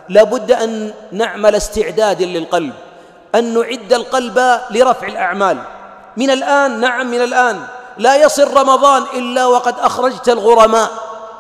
لا بد أن نعمل استعداد للقلب، أن نعد القلب لرفع الأعمال من الآن. نعم، من الآن. لا يصل رمضان إلا وقد أخرجت الغرماء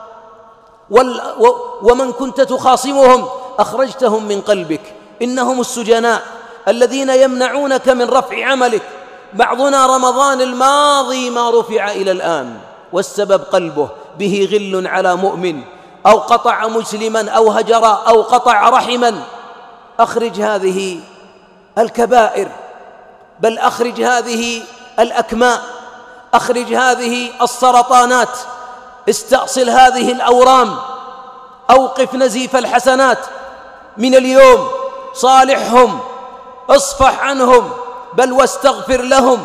ومن كنت تخاصمهم أخرجتهم من قلبك. إنهم السجناء الذين يمنعونك من رفع عملك. بعضنا رمضان الماضي ما رفع إلى الآن، والسبب قلبه به غل على مؤمن، أو قطع مسلما، أو هجر، أو قطع رحما. أخرج هذه الكبائر، بل أخرج هذه الأكماء، أخرج هذه السرطانات، استأصل هذه الأورام، أوقف نزيف الحسنات من اليوم. صالحهم، اصفح عنهم، بل واستغفر لهم،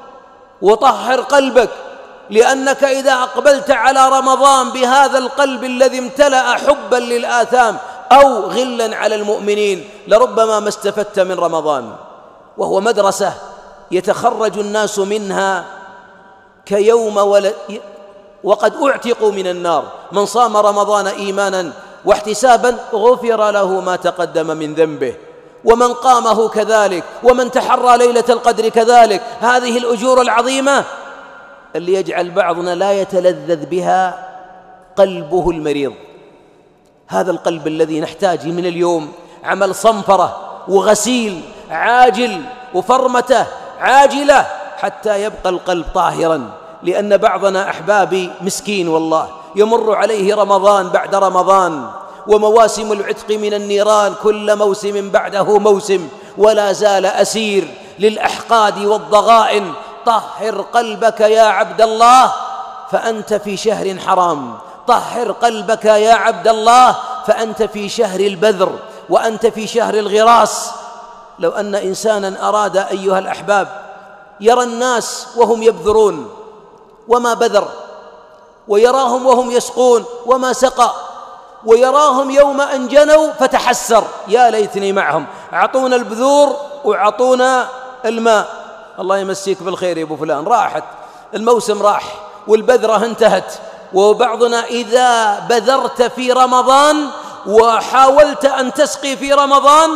وطهر قلبك، لأنك إذا أقبلت على رمضان بهذا القلب الذي امتلأ حبا للآثام أو غلا على المؤمنين لربما ما استفدت من رمضان. وهو مدرسة يتخرج الناس منها كيوم وقد اعتقوا من النار. من صام رمضان إيمانا واحتسابا غفر له ما تقدم من ذنبه، ومن قامه كذلك، ومن تحرى ليلة القدر كذلك. هذه الأجور العظيمة اللي يجعل بعضنا لا يتلذذ بها قلبه المريض. هذا القلب الذي نحتاج من اليوم عمل صنفرة وغسيل عاجل وفرمته عاجلة حتى يبقى القلب طاهرا. لأن بعضنا أحبابي مسكين والله يمر عليه رمضان بعد رمضان، ومواسم العتق من النيران كل موسم بعده موسم، ولا زال أسير للأحقاد والضغائن. طهر قلبك يا عبد الله فأنت في شهر حرام، طهر قلبك يا عبد الله فأنت في شهر البذر، وأنت في شهر الغراس. لو أن إنسانا أراد أيها الأحباب يرى الناس وهم يبذرون وما بذر، ويراهم وهم يسقون وما سقى، ويراهم يوم أن جنوا فتحسر يا ليتني معهم، أعطونا البذور وأعطونا الماء. الله يمسيك بالخير يا أبو فلان، راحت الموسم، راح والبذرة انتهت. وبعضنا إذا بذرت في رمضان وحاولت أن تسقي في رمضان،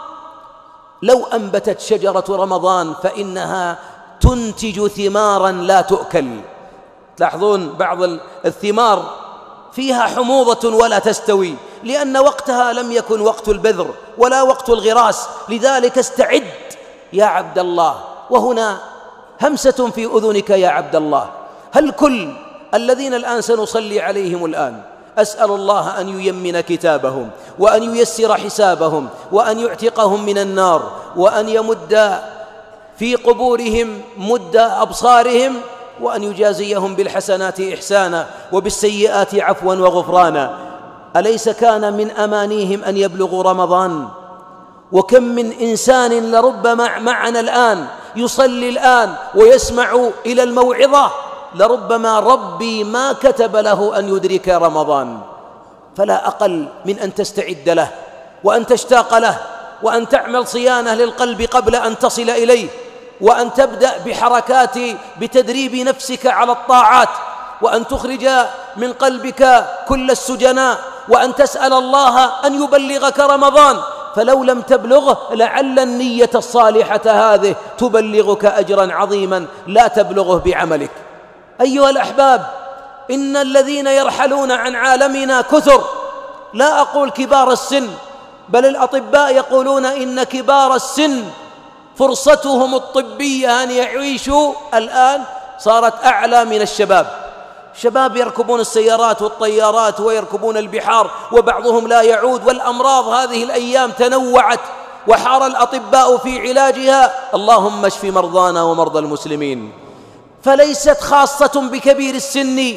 لو أنبتت شجرة رمضان فإنها تنتج ثمارا لا تؤكل. تلاحظون بعض الثمار فيها حموضة ولا تستوي، لأن وقتها لم يكن وقت البذر ولا وقت الغراس. لذلك استعد يا عبد الله. وهنا همسة في أذنك يا عبد الله، هل كل الذين الآن سنصلي عليهم الآن أسأل الله أن ييمن كتابهم، وأن ييسر حسابهم، وأن يعتقهم من النار، وأن يمد في قبورهم مد أبصارهم، وأن يجازيهم بالحسنات إحسانا وبالسيئات عفوا وغفرانا. أليس كان من أمانيهم أن يبلغوا رمضان؟ وكم من إنسان لربما معنا الآن يصلي الآن ويسمع إلى الموعظة، لربما ربي ما كتب له أن يدرك رمضان. فلا أقل من أن تستعد له، وأن تشتاق له، وأن تعمل صيانة للقلب قبل أن تصل إليه، وأن تبدأ بحركات بتدريب نفسك على الطاعات، وأن تخرج من قلبك كل السجناء، وأن تسأل الله أن يبلغك رمضان. فلو لم تبلغه لعل النية الصالحة هذه تبلغك أجرا عظيما لا تبلغه بعملك. أيها الأحباب، إن الذين يرحلون عن عالمنا كثر، لا أقول كبار السن، بل الأطباء يقولون إن كبار السن فرصتهم الطبية أن يعيشوا الآن صارت أعلى من الشباب. شباب يركبون السيارات والطيارات ويركبون البحار، وبعضهم لا يعود. والأمراض هذه الأيام تنوعت وحار الأطباء في علاجها. اللهم اشف مرضانا ومرضى المسلمين. فليست خاصة بكبير السن،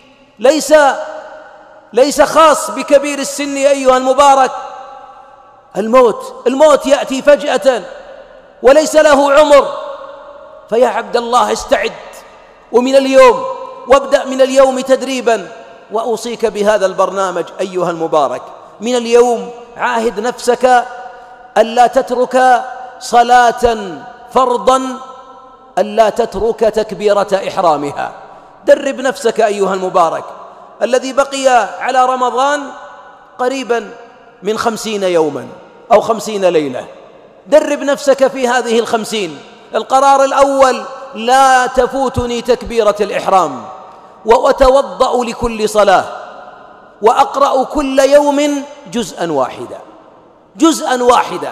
ليس خاص بكبير السن أيها المبارك. الموت يأتي فجأة وليس له عمر. فيا عبد الله استعد، ومن اليوم، وابدأ من اليوم تدريبا. وأوصيك بهذا البرنامج أيها المبارك، من اليوم عاهد نفسك ألا تترك صلاة فرضا، ألا تترك تكبيرة إحرامها. درب نفسك أيها المبارك الذي بقي على رمضان قريبا من 50 يوما أو 50 ليلة. درب نفسك في هذه 50. القرار الأول: لا تفوتني تكبيرة الإحرام، وأتوضأ لكل صلاة، وأقرأ كل يوم جزءا واحدا، جزءا واحدا،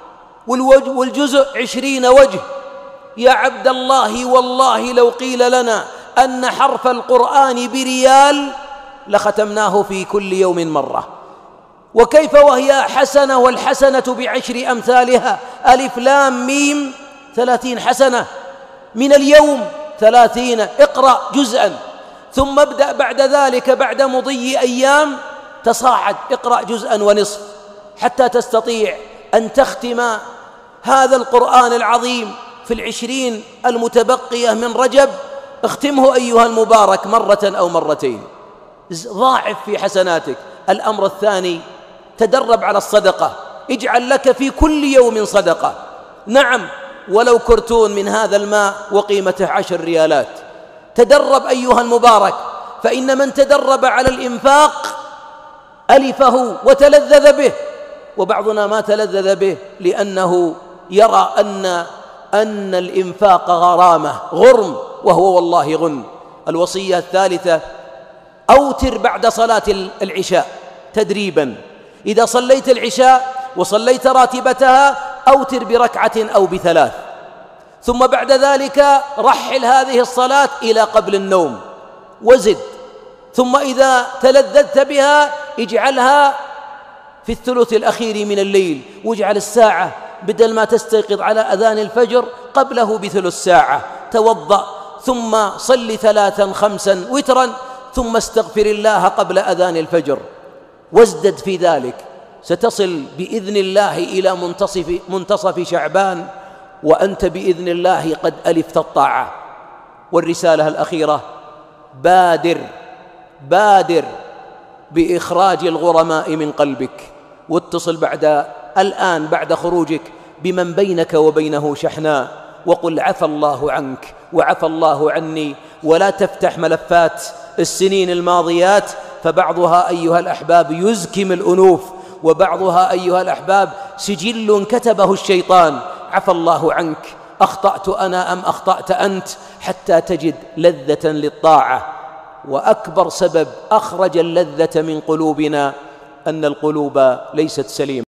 والجزء 20 وجه. يا عبد الله، والله لو قيل لنا أن حرف القرآن بريال لختمناه في كل يوم مرة. وكيف وهي حسنة، والحسنة بعشر أمثالها، ألف لام ميم 30 حسنة، من اليوم 30. اقرأ جزءا، ثم ابدأ بعد ذلك بعد مضي أيام تصاعد، اقرأ جزءا ونصف حتى تستطيع أن تختم هذا القرآن العظيم في 20 المتبقية من رجب. اختمه أيها المبارك مرة أو مرتين، ضاعف في حسناتك. الأمر الثاني: تدرب على الصدقة، اجعل لك في كل يوم صدقة، نعم ولو كرتون من هذا الماء وقيمته 10 ريالات. تدرب أيها المبارك، فإن من تدرب على الإنفاق ألفه وتلذذ به، وبعضنا ما تلذذ به لأنه يرى أن الإنفاق غرامة، غرم، وهو والله غنم. الوصية الثالثة: أوتر بعد صلاة العشاء تدريبا. إذا صليت العشاء وصليت راتبتها أوتر بركعة أو ب3، ثم بعد ذلك رحل هذه الصلاة إلى قبل النوم وزد، ثم إذا تلذذت بها اجعلها في الثلث الأخير من الليل، واجعل الساعة بدل ما تستيقظ على أذان الفجر قبله بثلث ساعة. توضأ ثم صل 3 5 وترا، ثم استغفر الله قبل أذان الفجر، وازدد في ذلك. ستصل بإذن الله إلى منتصف شعبان وأنت بإذن الله قد ألفت الطاعة. والرسالة الأخيرة: بادر بإخراج الغرماء من قلبك، واتصل الآن بعد خروجك بمن بينك وبينه شحناء، وقل: عفى الله عنك وعفى الله عني. ولا تفتح ملفات السنين الماضيات، فبعضها أيها الأحباب يزكم الأنوف، وبعضها أيها الأحباب سجل كتبه الشيطان. عفى الله عنك، أخطأت أنا أم أخطأت أنت، حتى تجد لذة للطاعة. وأكبر سبب أخرج اللذة من قلوبنا أن القلوب ليست سليمة.